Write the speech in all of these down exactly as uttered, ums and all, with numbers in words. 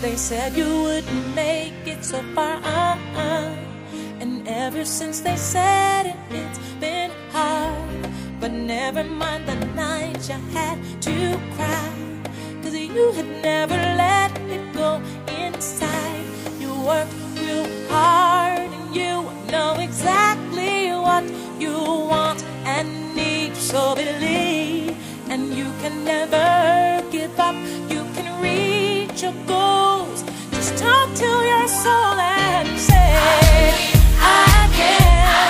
They said you wouldn't make it so far, uh-uh. And ever since they said it, it's been hard. But never mind the night you had to cry, 'cause you had never let it go inside. You worked real hard and you know exactly what you want and need. So believe, and you can never give up. You can reach your goals. Just talk to your soul and say, I can.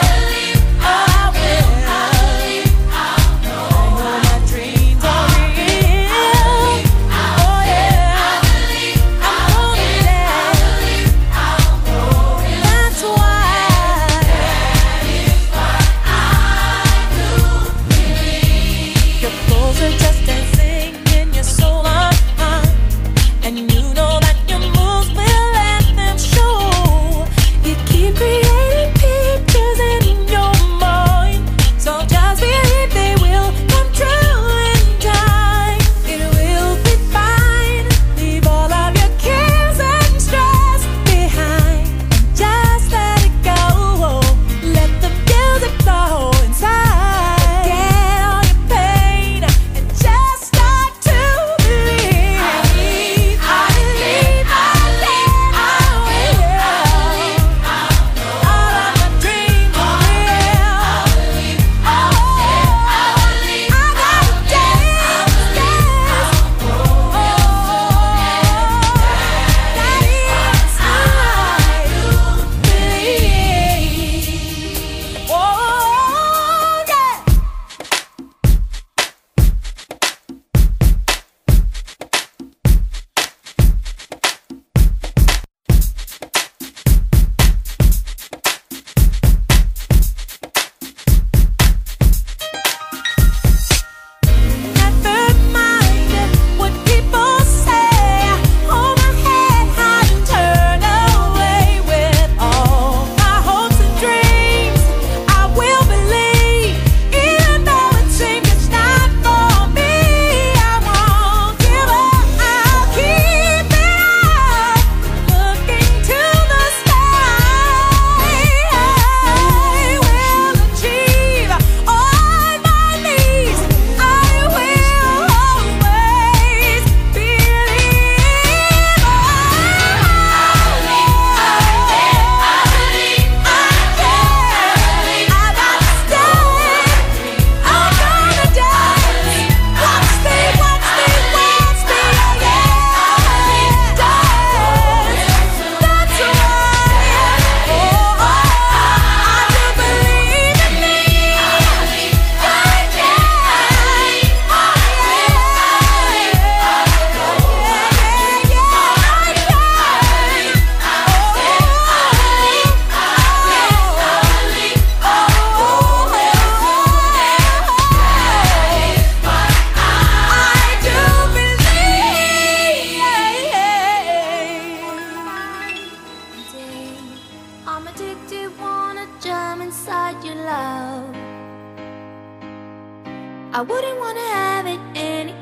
I wouldn't wanna have it any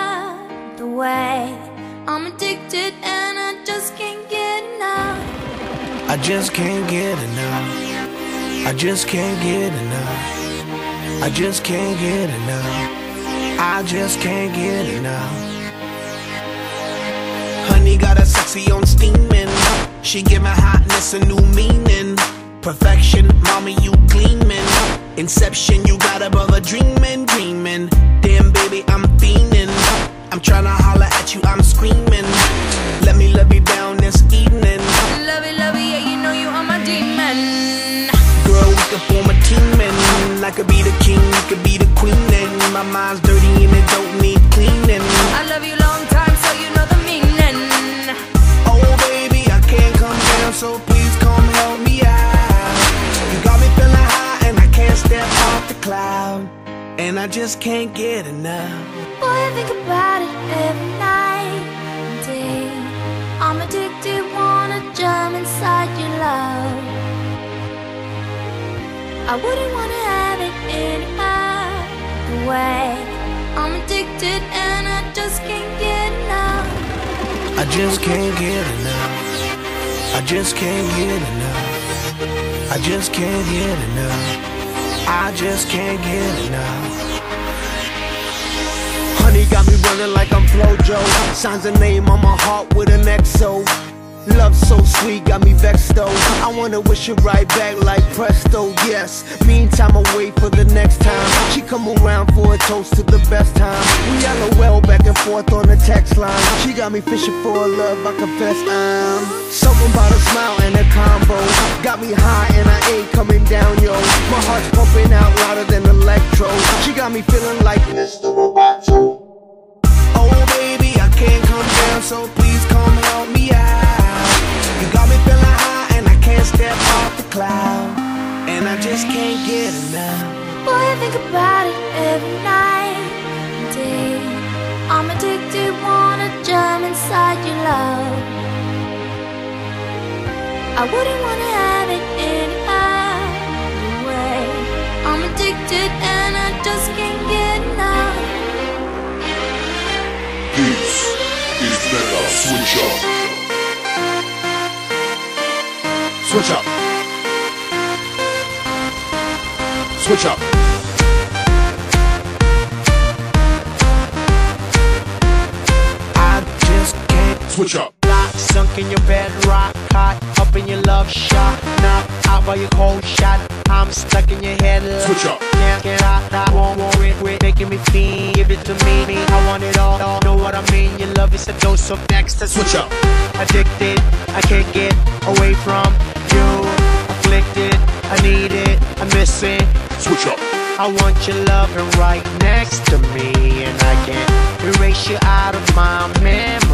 other way. I'm addicted and I just can't get enough. I just can't get enough. I just can't get enough. I just can't get enough. I just can't get enough. Honey got a sexy on steaming. She give my hotness a new meaning. Perfection, mommy, you gleaming. Inception, you got a brother dreaming, dreaming. Damn, baby, I'm fiending. I'm tryna holler at you, I'm screaming. Let me love you down this evening. Love it, love it, yeah, you know you are my demon. Girl, we could form a team and I could be the king, you could be the queen. And my mind's dirty and it don't need cleaning. I love you long time, so you know the meaning. Oh, baby, I can't come down, so please come help me out. You got me feeling high and I can't step off the cloud. And I just can't get enough. Boy, I think about it every night and day. I'm addicted, wanna jump inside your love. I wouldn't wanna have it any other way. I'm addicted and I just can't get enough. I just can't get enough. I just can't get enough. I just can't get enough. I just can't get enough. Honey got me running like I'm Flojo. Signs a name on my heart with an X O. Love so sweet, got me vexed though. I wanna wish it right back like presto, yes. Meantime, I wait for the next time she come around for a toast to the best time. We LOL back and forth on the text line. She got me fishing for a love, I confess I'm something about a smile and a combo. Got me high and I ain't coming down, yo. My heart's pumping out louder than electro. She got me feeling like Mister Roboto. Oh baby, I can't come down, so please come help me out. You got me feeling high and I can't step off the cloud. And I just can't get enough. Boy, I think about it every night and day. I'm addicted, wanna jump inside your love. I wouldn't wanna have it any other way. I'm addicted and I just can't get enough. This is Mega Switch Up. Switch up. Switch up. I just can't Switch up. Lock, sunk in your bed, rock hot, up in your love shot, knock out by your cold shot. I'm stuck in your head. Switch up. Can't get out, I won't worry, quit making me feel. Give it to me, me, I want it all. all. Know what I mean? Your love is a dose of next. Switch up. Addicted, I can't get away from you. Afflicted, I need it, I miss it. Switch up. I want your loving right next to me, and I can't erase you out of my memory.